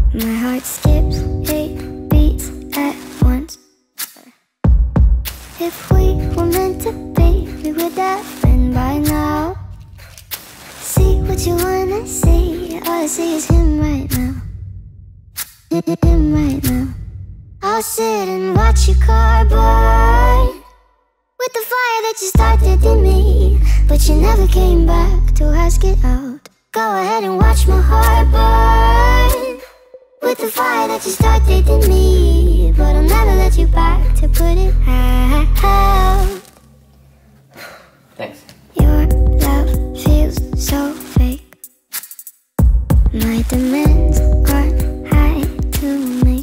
My heart skips 8 beats at once. If we were meant to be, we would have been by now. See what you wanna see, all I see is him right now. Him right now. I'll sit and watch your car burn with the fire that you started in me, but you never came back to ask it out. Go ahead and watch my heart burn with the fire that you started in me, but I'll never let you back to put it out. Thanks. Your love feels so fake. My demands aren't high to make.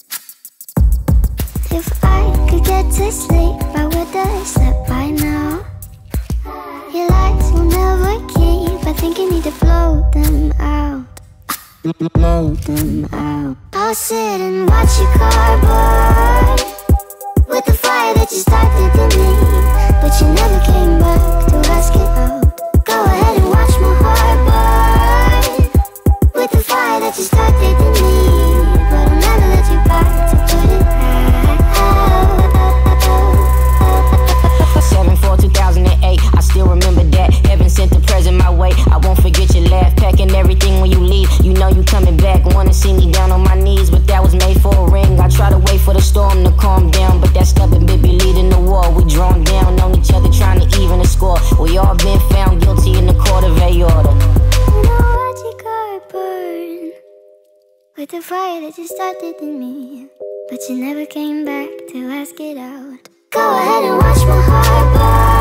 If I could get to sleep, I would have slept by now. Your lies will never keep, I think you need to blow them out. Blow them out. I'll sit and watch your car burn with the fire that you started in me, but you never came back to ask it out. Go ahead and watch my heart burn with the fire that you started in me, but I'll never let you back to put it out. 7/4/2008, I still remember that. Heaven sent the present my way. I won't forget your laugh, packing everything when you leave. You know you coming back, wanna see me down on my knees, but that was made for a ring. I try to wait for the storm to calm down, but that stubborn bit be leading the war. We drawn down on each other, trying to even the score. We all been found guilty in the court of aorta. You know what you got burn with the fire that you started in me, but you never came back to ask it out. Go ahead and watch my heart burn